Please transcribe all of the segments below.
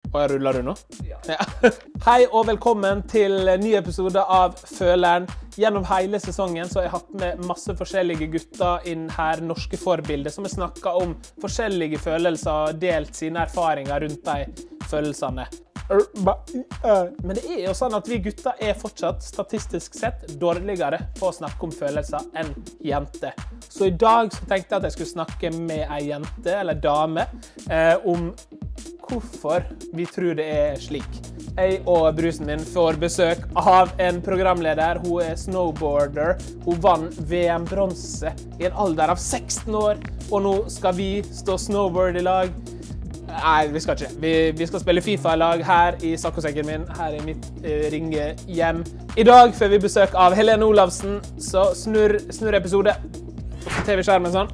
Og jeg ruller du nå? Ja. Hei og velkommen til en ny episode av Føleren. Gjennom hele sesongen så har jeg hatt med masse forskjellige gutter inn her, norske forbilder, som har snakket om forskjellige følelser og delt sine erfaringer rundt de følelsene. Men det er jo sånn at vi gutter er fortsatt statistisk sett dårligere på å snakke om følelser enn jenter. Så i dag så tenkte jeg at jeg skulle snakke med en jente, eller dame, om hvorfor vi tror det er slik. Jeg og brusen min får besøk av en programleder. Hun er snowboarder. Hun vant VM-bronse i en alder av 16 år, og nå skal vi stå snowboard i lag. Nei, vi skal ikke. Vi skal spille FIFA i lag her i saccosekken min, her i mitt ringe hjem. I dag får vi besøk av Helene Olavsen, så snurr episode. Og så TV-skjermen sånn.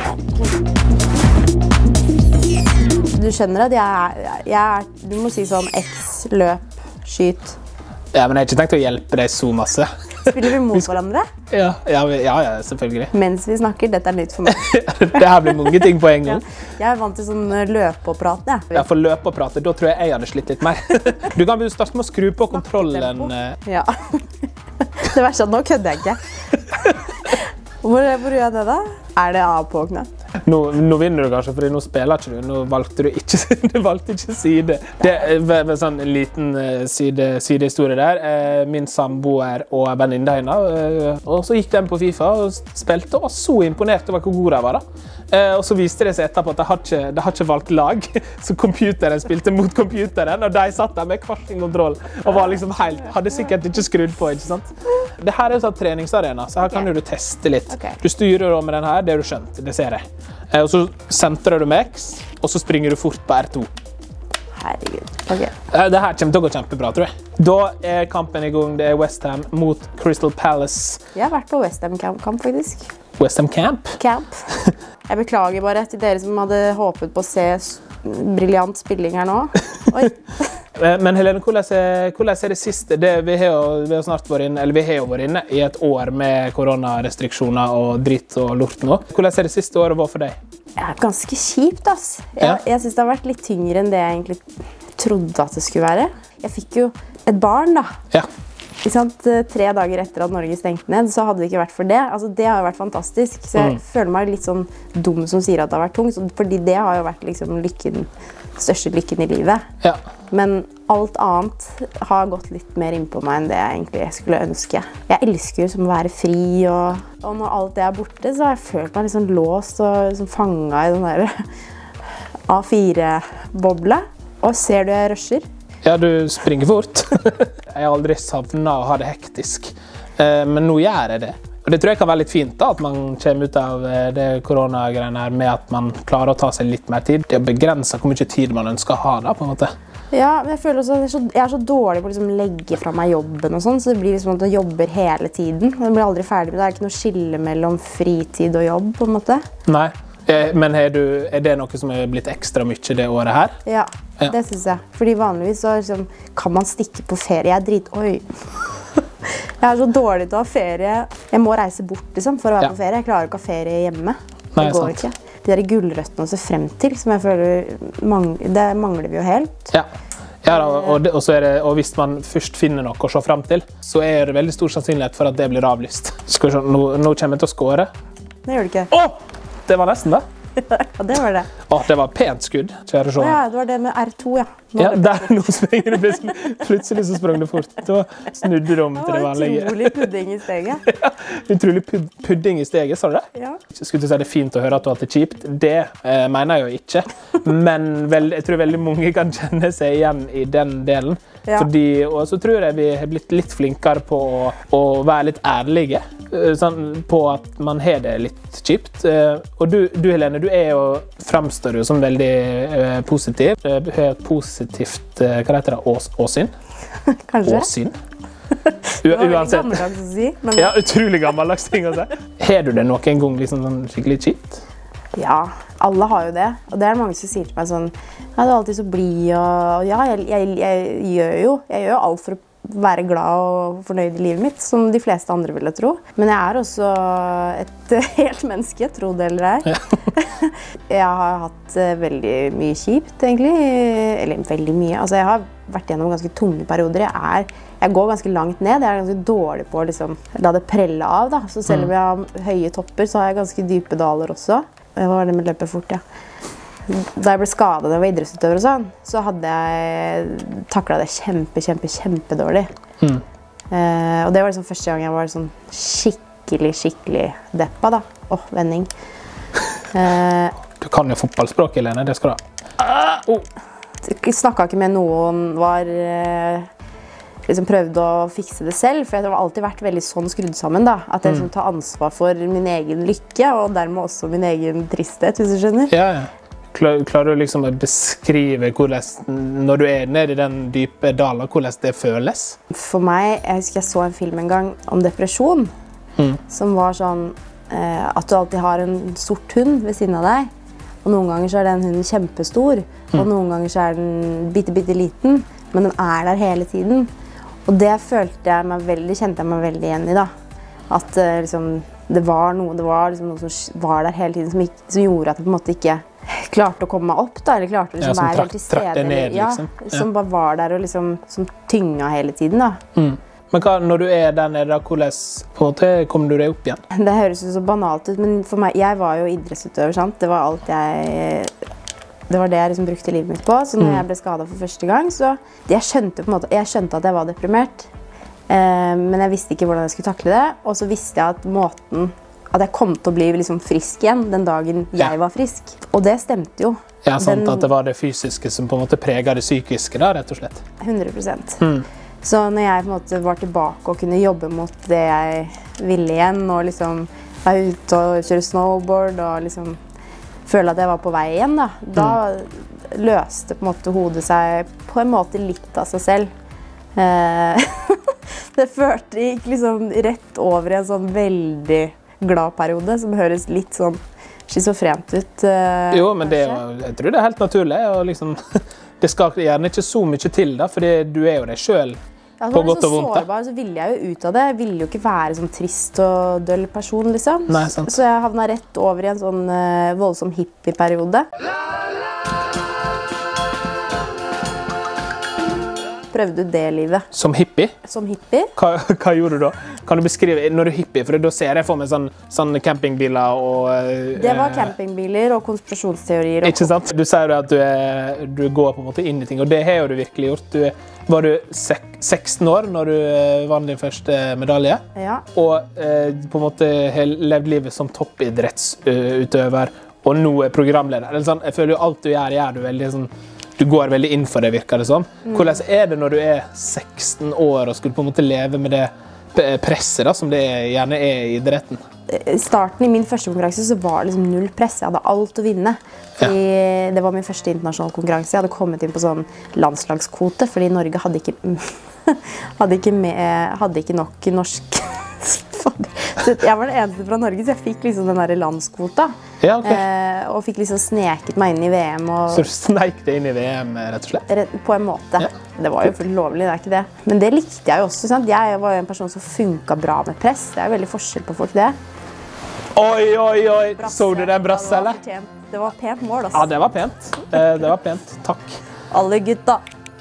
Du skjønner at jeg er, du må si sånn X, løp, skyt. Ja, men jeg har ikke tenkt å hjelpe deg så masse. Spiller vi mot hverandre? Ja, selvfølgelig. Mens vi snakker, dette er nytt for meg. Det her blir mange ting på en gang. Jeg er vant til sånn løpe og prate. Ja, for løpe og prate, da tror jeg hadde slitt litt mer. Du kan starte med å skru på kontrollen. Ja. Det verste at nå kødder jeg ikke. Hvor gjør jeg det da? Er det av på knapp? Nå vinner du kanskje, fordi nå spiller ikke du. Nå valgte du ikke side. Det er sånn en liten sidehistorie der. Min samboer og venninne henne. Og så gikk de på FIFA og spilte, og var så imponert over hvor god de var da. Og så viste det seg etterpå at de har ikke valgt lag, så computeren spilte mot computeren, og de satt der med hver sin kontroll, og var liksom hadde sikkert ikke skrudd på, ikke sant? Det her er jo sånn treningsarena, så her kan du teste litt. Du styrer med den her, det har du skjønt, det ser jeg. Og så sentrer du med X, og så springer du fort på R2. Herregud, ok. Det her kommer til å gå kjempebra, tror jeg. Da er kampen i gang, det er West Ham mot Crystal Palace. Jeg har vært på West Ham-kamp, faktisk. West Ham Camp? Jeg beklager bare til dere som hadde håpet på å se briljant spilling her nå. Oi. Men Helene, hvordan er det siste? Vi har jo vært inne i et år med koronarestriksjoner og dritt og lort nå. Hvordan er det siste året var for deg? Ja, ganske kjipt, ass. Jeg synes det har vært litt tyngre enn det jeg egentlig trodde at det skulle være. Jeg fikk jo et barn da. Ja. 3 dager etter at Norge stengte ned, så hadde det ikke vært for det. Altså, det har jo vært fantastisk, så jeg føler meg litt sånn dum som sier at det har vært tungt, fordi det har jo vært liksom største lykken i livet. Ja. Men alt annet har gått litt mer inn på meg enn det jeg egentlig skulle ønske. Jeg elsker jo som å være fri, og når alt det er borte, så har jeg følt meg litt sånn låst og liksom fanget i den der A4-bobla. Og ser du jeg rusher? Ja, du springer fort. Jeg har aldri savnet å ha det hektisk, men nå gjør jeg det. Og det tror jeg kan være litt fint da, at man kommer ut av det koronagreiene her med at man klarer å ta seg litt mer tid. Det er begrenset hvor mye tid man ønsker å ha da, på en måte. Ja, men jeg føler også at jeg er så dårlig på å liksom legge fra meg jobben og sånn, så det blir liksom at jeg jobber hele tiden. Jeg blir aldri ferdig med det. Det er ikke noe skille mellom fritid og jobb, på en måte. Nei. Men er det noe som er blitt ekstra mye det året her? Ja, det synes jeg. Fordi vanligvis så liksom, kan man stikke på ferie. Oi! Jeg er så dårlig til å ha ferie. Jeg må reise bort liksom, for å være på ferie. Jeg klarer ikke å ha ferie hjemme. Det går ikke. De der gullrøttene å se frem til, som jeg føler det mangler vi jo helt. Ja, og hvis man først finner noe å se frem til, så er det veldig stor sannsynlighet for at det blir avlyst. Skal vi se, nå kommer jeg til å skåre. Det gjør det ikke. Det var nesten det. Ja, det var det. Det var pent skudd. Ja, det var det med R2, ja. Nå springer du plutselig så sprang du fort. Da snudde du om til det vanlige. Utrolig pudding i steget. Ja, utrolig pudding i steget, sa du det? Ja. Skulle du si det er fint å høre at du har hatt det kjipt? Det mener jeg jo ikke. Men jeg tror veldig mange kan kjenne seg igjen i den delen. Ja. Og så tror jeg vi har blitt litt flinkere på å være litt ærlige, på at man har det litt kjipt. Og du Helene, du fremstår jo som veldig positiv. Du har et positivt, hva heter det, åsyn? Kanskje. Åsyn? Det var veldig gammeldags å si. Men... Ja, utrolig gammeldags ting å si. Har du det noen gang liksom sånn skikkelig kjipt? Ja, alle har jo det. Og det er mange som sier til meg sånn, ja, du er alltid så blid, og ja, jeg gjør jo alt for å være glad og fornøyd i livet mitt, som de fleste andre ville tro. Men jeg også et helt menneske, tro det eller ei. Jeg har hatt veldig mye kjipt, egentlig. Eller veldig mye. Altså, jeg har vært gjennom ganske tunge perioder. Jeg går ganske langt ned. Jeg ganske dårlig på å liksom, la det prelle av. Da. Så selv om jeg har høye topper, så har jeg ganske dype daler også. Hva var det med løpe fort, ja. Da jeg ble skadet da jeg var idrettsutøver og sånn, så hadde jeg taklet det kjempedårlig. Og det var liksom første gang jeg var sånn skikkelig deppa da. Vending. Du kan jo fotballspråk, Helene, det skal du ha. Jeg snakket ikke med noen, liksom prøvde å fikse det selv, for jeg har alltid vært veldig sånn skrudd sammen da, at jeg liksom tar ansvar for min egen lykke, og dermed også min egen tristhet, hvis du skjønner. Ja. Klarer du liksom å beskrive hvordan, når du nede i den dype dalen, hvordan det føles? For meg, jeg husker jeg så en film en gang om depresjon, som var sånn at du alltid har en sort hund ved siden av deg, og noen ganger så den hunden kjempestor, og noen ganger så den bitte liten, men den der hele tiden. Og det kjente jeg meg veldig igjen i da. At liksom, det var noe som var der hele tiden, som gjorde at jeg på en måte ikke klarte å komme meg opp da, eller klarte å liksom være helt til stede. Ned, liksom. Som bare var der og liksom, som tynga hele tiden da. Men når du der nede, hvordan kommer du deg opp igjen? Det høres jo så banalt ut, men for meg, jeg var jo idrettsutøver, sant? Det var det jeg liksom brukte livet mitt på, så når jeg ble skadet for første gang, så jeg skjønte at jeg var deprimert, men jeg visste ikke hvordan jeg skulle takle det, og så visste jeg at jeg kom til å bli liksom frisk igjen den dagen jeg var frisk, og det stemte jo. Ja, sant, at det var det fysiske som på en måte preget det psykiske da, rett og slett. 100%. Så når jeg på en måte var tilbake og kunne jobbe mot det jeg ville igjen, og liksom være ute og kjøre snowboard, og liksom føle at jeg var på vei igjen, da løste på en måte hodet seg på en måte litt av seg selv. Det gikk liksom rett over i en sånn veldig glad periode, som høres litt sånn schizofrent ut. Jo, men jeg tror det helt naturlig, og liksom, det skal gjerne ikke så mye til da, for du jo deg selv. På godt og vondt. Sårbar, så ville jeg jo ut av det. Jeg ville jo ikke være sånn trist og døll person, liksom. Nei, sant. Så jeg havnet rett over i en sånn voldsom hippie-periode. Prøvde du det livet? Som hippie? Som hippie. Hva gjorde du da? Kan du beskrive, når du er hippie, for da ser jeg for meg sånn campingbiler og... Det var campingbiler og konspirasjonsteorier. Ikke sant? Du sier at du går på en måte inn i ting, og det har jo du virkelig gjort. Var du 16 år når du vant din første medalje? Ja. Og på en måte har levd livet som toppidrettsutøver, og nå er programleder. Sånn, jeg føler jo alt du gjør du veldig sånn... Du går veldig inn for det, virker det som. Hvordan det når du er 16 år og skulle på en måte leve med det presset da, som det gjerne i idretten? I starten i min første konkurranse så var det liksom null press. Jeg hadde alt å vinne. Fordi det var min første internasjonale konkurranse. Jeg hadde kommet inn på sånn landslagskvote, fordi Norge hadde ikke nok norsk. Jeg var den eneste fra Norge, så jeg fikk liksom den der landskvota. Ja, okay. Og fikk liksom sneket meg inn i VM. Så du snek det inn i VM, rett og slett? På en måte. Ja. Det var jo fullt lovlig, det ikke det. Men det likte jeg jo også, sant? Jeg var jo en person som funket bra med press. Det jo veldig forskjell på folk, det. Oi! Så du den brasse, eller? Det var pent mål, altså. Ja, det var pent. Det var pent. Takk. Alle gutta.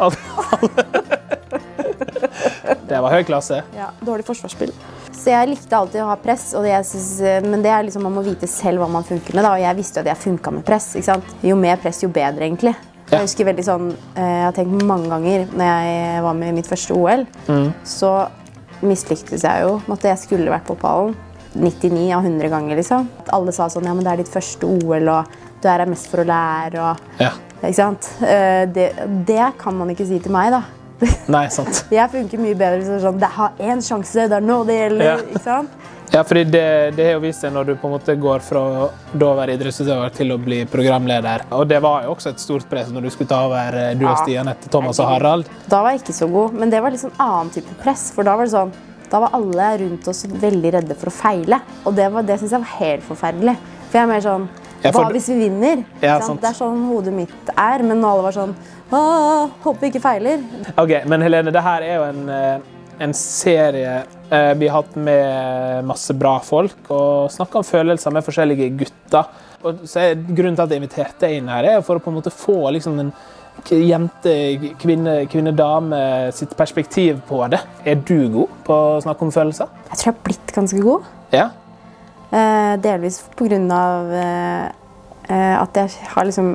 Det var høy klasse. Ja, dårlig forsvarsspill. Så jeg likte alltid å ha press, men det liksom, man må vite selv hva man funker med. Da. Og jeg visste jo at jeg funket med press. Ikke sant? Jo mer press, jo bedre, egentlig. Jeg husker veldig sånn, jeg har tenkt mange ganger når jeg var med i mitt første OL, så mislyktes jeg jo med at jeg skulle vært på pallen 99 av 100 ganger, liksom. Alle sa sånn, ja, men det ditt første OL, og du her mest for å lære, og ikke sant? Det kan man ikke si til meg, da. Nei, sant. Jeg funker mye bedre hvis det sånn, det har en sjanse, det nå det gjelder, ikke sant? Ja, fordi det har jo vist seg når du på en måte går fra da å være idrettsutøver til å bli programleder. Og det var jo også et stort press når du skulle ta over du og Stian etter Thomas og Harald. Da var jeg ikke så god, men det var litt sånn annen type press, for da var det sånn, da var alle rundt oss veldig redde for å feile. Og det synes jeg var helt forferdelig. For jeg mer sånn, Hva hvis vi vinner? Ja, sant? Det sånn hodet mitt men alle var sånn, håper vi ikke feiler. Ok, men Helene, det her jo en serie vi har hatt med masse bra folk, og snakket om følelser med forskjellige gutter. Og så grunnen til at jeg inviterte deg inn her for å på en måte få liksom en jente, kvinne, dame sitt perspektiv på det. Du god på å snakke om følelser? Jeg tror jeg har blitt ganske god. Ja. Delvis på grunn av at jeg har liksom...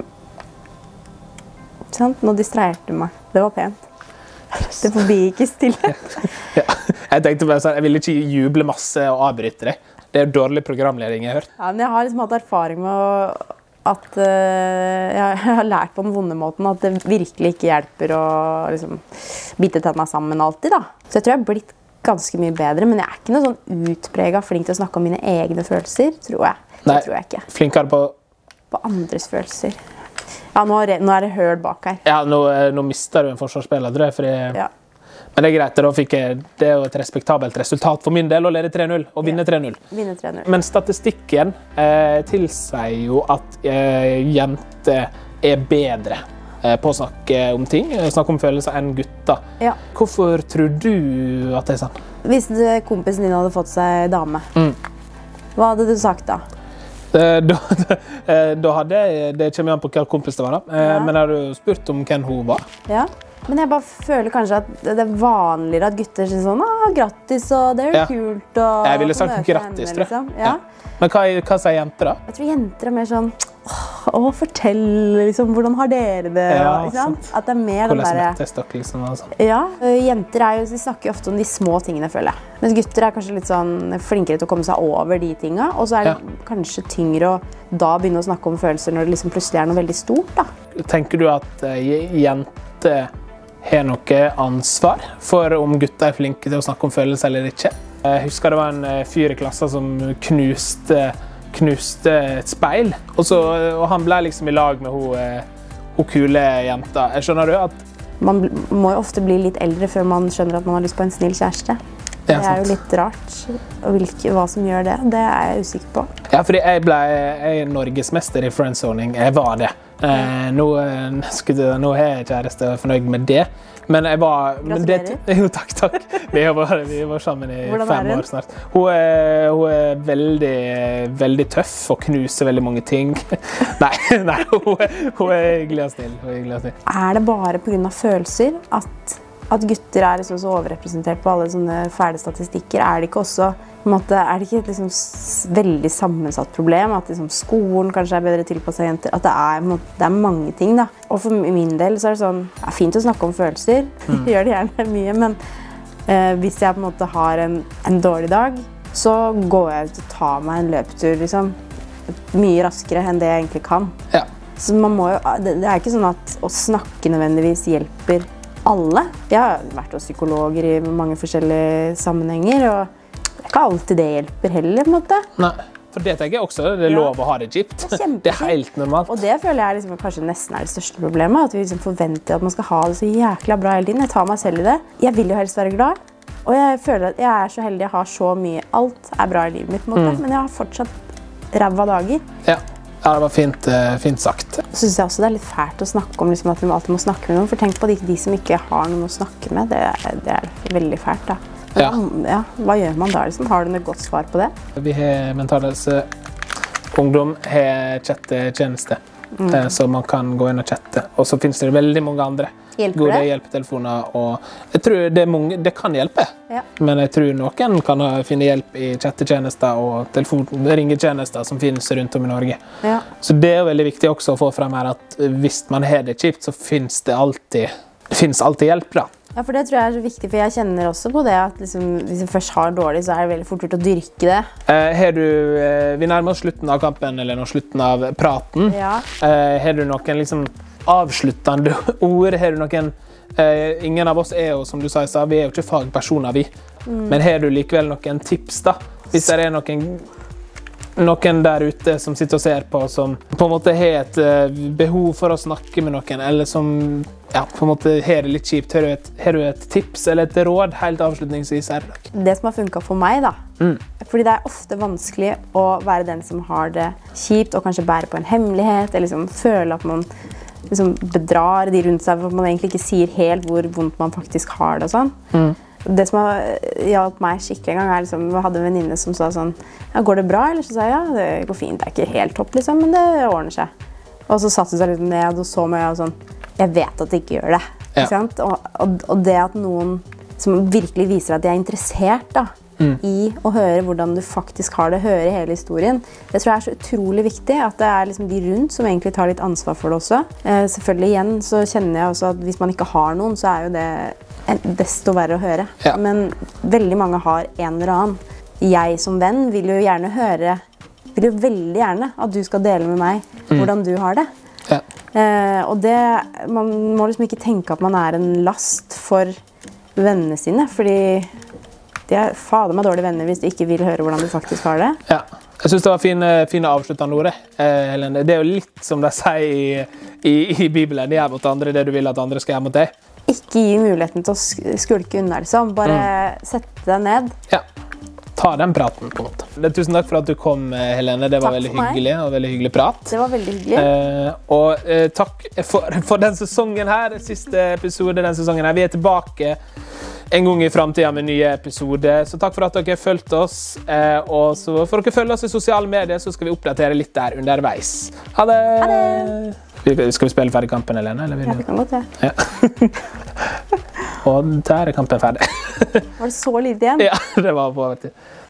Sant? Nå distraherte du meg. Det var pent. Det forbigikk i stille. Ja. Jeg tenkte bare sånn, jeg ville ikke juble masse og avbryte deg. Det dårlig programleding jeg har hørt. Ja, men jeg har liksom hatt erfaring med at jeg har lært på den vonde måten at det virkelig ikke hjelper å liksom bite tennene sammen alltid da. Så jeg tror jeg har blitt ganske mye bedre, men jeg ikke noe sånn utpreget flink til å snakke om mine egne følelser, tror jeg. Nei, det tror jeg ikke. Flinkere på... På andres følelser. Ja, nå det høl bak her. Ja, nå mister du en forsvarsspiller, tror jeg, fordi... Ja. Men det greit, da fikk jeg det jo et respektabelt resultat for min del å lede 3-0 og vinne 3-0. Vinne 3-0. Men statistikken tilsier jo at jenter bedre på å snakke om ting, snakke om følelser enn gutter. Ja. Hvorfor tror du at det sånn? Hvis kompisen din hadde fått seg dame, hva hadde du sagt da? Da hadde jeg, det kommer an på hvilken kompis det var da, men jeg hadde spurt om hvem hun var. Ja. Men jeg bare føler kanskje at det vanligere at gutter sier sånn, grattis, og det jo kult. Og jeg ville sagt grattis, tror jeg. Liksom. Ja. Men hva sier jenter da? Jeg tror jenter mer sånn, fortell, liksom, hvordan har dere det? Ja, sant? At det mer hvordan den der... møttes dere, liksom? Altså. Ja, jenter de snakker jo ofte om de små tingene, føler jeg. Mens gutter kanskje litt sånn flinkere til å komme seg over de tingene, og så det kanskje tyngre å da begynne å snakke om følelser når det liksom plutselig noe veldig stort, da. Tenker du at jenter har noe ansvar for om gutter flinke til å snakke om følelser eller ikke? Jeg husker det var en fyr i klassen som knuste et speil, og han ble liksom i lag med hun kule jenta. Skjønner du at... Man må jo ofte bli litt eldre før man skjønner at man har lyst på en snill kjæreste. Det jo litt rart, og hva som gjør det, det jeg usikker på. Ja, fordi jeg er norgesmester i friendzoning, jeg var det. Nå har jeg kjæreste og er fornøyd med det, men jeg var... Gratulerer. Jo, takk. Vi var sammen i 5 år snart. Hun er veldig, veldig tøff og knuser veldig mange ting. Nei, hun er hyggelig og snill. Det bare på grunn av følelser at gutter liksom så overrepresentert på alle sånne fæle statistikker? Det ikke også, på en måte, det ikke et liksom veldig sammensatt problem? At liksom skolen kanskje bedre tilpasset jenter? At det mange ting, da. Og for min del så det sånn, det fint å snakke om følelser. Jeg gjør det gjerne mye, men hvis jeg på en måte har en dårlig dag, så går jeg ut og tar meg en løpetur, liksom. Mye raskere enn det jeg egentlig kan. Ja. Så man må jo, det ikke sånn at å snakke nødvendigvis hjelper alle. Jeg har vært hos psykologer i mange forskjellige sammenhenger, og det ikke alltid det hjelper heller, på en måte. Nei, for det tenker jeg også, det lov å ha det kjipt. Det helt normalt. Og det føler jeg liksom, kanskje nesten det største problemet, at vi liksom forventer at man skal ha det så jækla bra hele tiden. Jeg tar meg selv i det. Jeg vil jo helst være glad, og jeg føler at jeg så heldig, jeg har så mye, alt bra i livet mitt, på en måte, men jeg har fortsatt ræva dager. Ja, det var fint sagt. Så synes jeg også det litt fælt å snakke om liksom, at vi alltid må snakke med noen, for tenk på de som ikke har noen å snakke med, det veldig fælt da. Hva gjør man da liksom? Har du noe godt svar på det? Vi har Mental Helse Ungdom har chattetjeneste, så man kan gå inn og chatte. Og så finnes det veldig mange andre gode hjelpetelefoner, og jeg tror det kan hjelpe. Ja. Men jeg tror noen kan finne hjelp i chattetjenester og ringetjenester som finnes rundt om i Norge. Ja. Så det veldig viktig også å få frem her at hvis man har det kjipt, så finnes det alltid hjelp da. Ja, for det tror jeg så viktig, for jeg kjenner også på det at liksom, hvis jeg først har dårlig, så det veldig fort gjort å dyrke det. Vi nærmer oss slutten av kampen, eller slutten av praten. Ja. Har du noen liksom avsluttende ord? Har du noen... ingen av oss jo, som du sa, vi jo ikke fagpersoner, vi. Men har du likevel noen tips da? Hvis det noen der ute som sitter og ser på, som på en måte har et behov for å snakke med noen, eller som på en måte har det litt kjipt, har du et tips eller et råd helt avslutningsvis her? Det som har funket for meg da, fordi det ofte vanskelig å være den som har det kjipt, og kanskje bære på en hemmelighet, eller liksom føle at man liksom bedrar de rundt seg, for at man egentlig ikke sier helt hvor vondt man faktisk har det og sånn. Det som har hjalp meg skikkelig en gang, liksom, jeg hadde en venninne som sa sånn, ja, går det bra? Eller så sa jeg, ja, det går fint, det ikke helt topp, liksom, men det ordner seg. Og så satte hun seg litt ned og så meg og sånn, jeg vet at det ikke gjør det. Ikke sant? Og det at noen som virkelig viser at de interessert da, i å høre hvordan du faktisk har det, høre hele historien, det tror jeg er så utrolig viktig, at det er liksom de rundt som egentlig tar litt ansvar for det også. Selvfølgelig igjen så kjenner jeg også at hvis man ikke har noen, så er jo det desto verre å høre. Ja. Men veldig mange har en eller annen. Jeg som venn vil jo gjerne høre, vil jo veldig gjerne at du skal dele med meg hvordan du har det. Ja. Og det, man må liksom ikke tenke at man er en last for vennene sine, fordi de er fader meg dårlige venner hvis de ikke vil høre hvordan du faktisk har det. Ja. Jeg synes det var fine avsluttende ord, Helene. Det er jo litt som de sier i Bibelen, gjør mot andre det du vil at andre skal gjøre mot deg. Ikke gi muligheten til å skulke unna, liksom. Bare sette deg ned. Ja, ta den praten på en måte. Tusen takk for at du kom, Helene. Det var veldig hyggelig, og veldig hyggelig prat. Det var veldig hyggelig. Takk for den sesongen her, siste episode den sesongen her. Vi er tilbake en gang i fremtiden med nye episoder. Så takk for at dere har fulgt oss. Og så for dere følger oss i sosiale medier, så skal vi oppdatere litt der underveis. Ha det! Ha det! Skal vi spille ferdig kampen, Helene? Eller vil ja, vi kan godt det. Ja. Og der er kampen ferdig. Var det så lite igjen? Ja, det var på overtid.